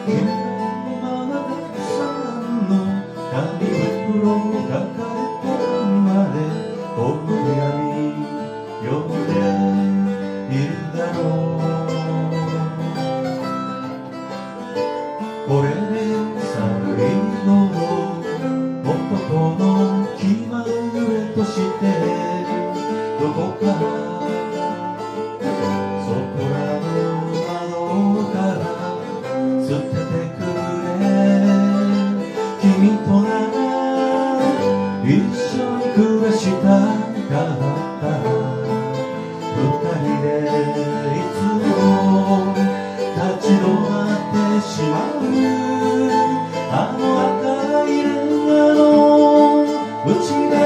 君のままたくさんの紙袋を抱えたまでお手紙読んでいるだろう。これで最後の男の気まぐれとしてどこかそこらの窓から捨ててくれ。君とな一緒に暮らしたかった二人でいつも立ち止まってしまうあの赤いレンガのうちで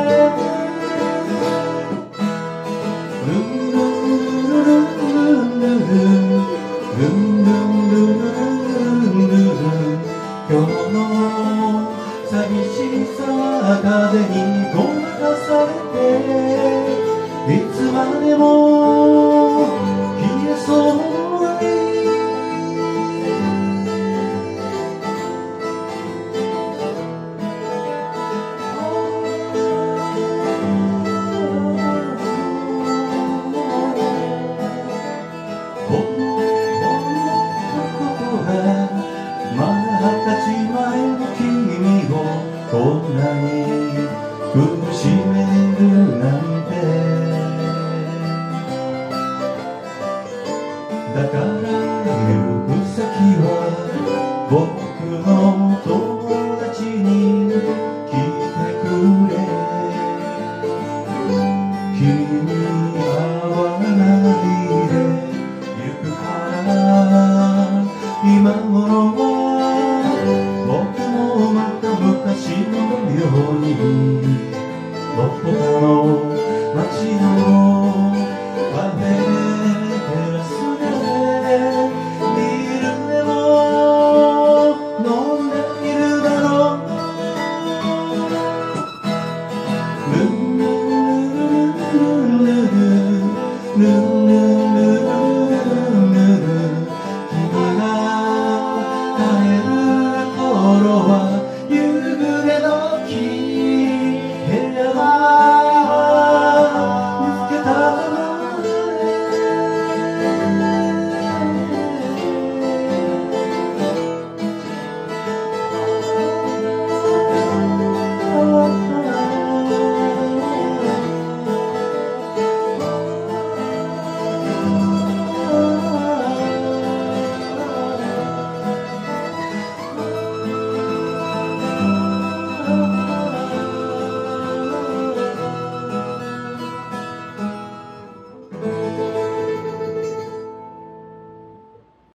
ルンルンルルンルルンルルンルンルンルンルン。今日の寂しさは風にごまかされていつまでも消えそうに。こんなに苦しめるなんて。だから行く先は僕の友達に聞いてくれ。君に会わないで行くから今頃